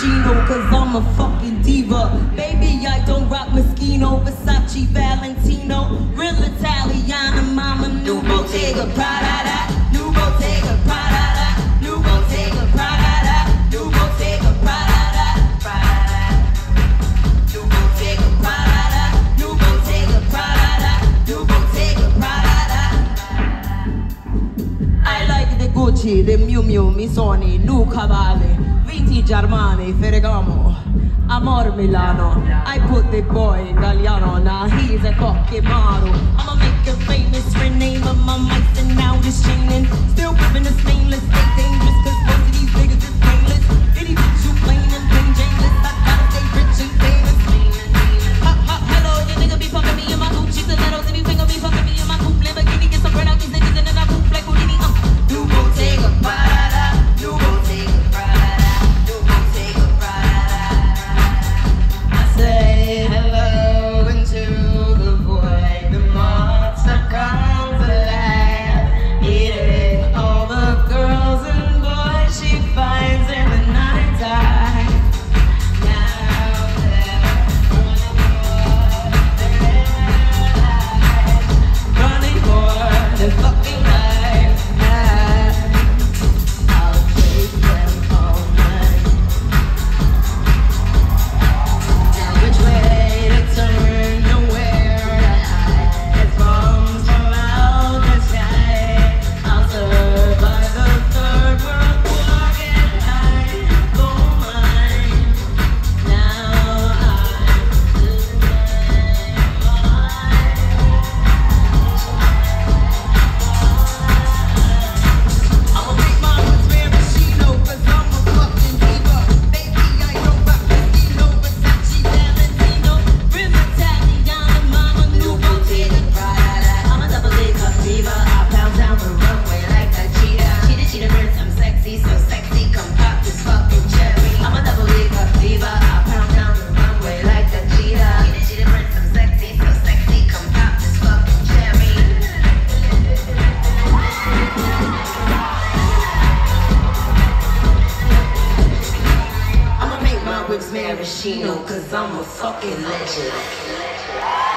maraschino, cause I'm a fucking diva. Baby, I don't rock Moschino, Versace, Valentino. Real Italiana, mama, new bottega, Prada, new bottega, Prada, new bottega, Prada, new bottega, Prada, new bottega, Prada, new bottega, Prada, new bottega, Prada. I like the Gucci, the Miu Miu, Missoni, New Cavalli, Vintage Armani, Ferragamo, Amor Milano. I put the boy in Galliano, now he's a fucking model. I'ma make a famous friend, name of my mics and now this chaining. Still whipping the stainless, stay dangerous, cause most of these niggas is painless. Any bitch you plain and plain Jameless, I gotta stay rich and famous. Hello, your nigga be fucking me in my Gucci stilettos. If you finger me fucking me in my coupe Lamborghini, get some bread out these niggas and then I move like Houdini. New bottega, Prada, new bottega, Prada, new bottega, Prada. I say hello into the void, the monster comes alive, eating all the girls and boys she finds in the nighttime. Now they're running for their fucking life. I'll chase them all night. Now which way to turn and where to hide? There's bombs from out the sky. I'll survive the third world war and hide for mine. Now I'm losing my mind. I'ma make my own maraschino, cause I'm a fucking diva. Baby, I don't rock Moschino, Versace, Valentino. Real Italiana, mama, new bottega, Prada. I'm a double D cup diva. I pound down the runway like a cheetah. Cheetah, birds, I'm sexy, so sexy. Come pop this fucking cherry. I'm a double D cup diva. I pound down the runway like a cheetah. Cheetah, birds, I'm sexy, so sexy. Come pop this fucking cherry. I'ma make my whips maraschino, cause I'm a fucking legend.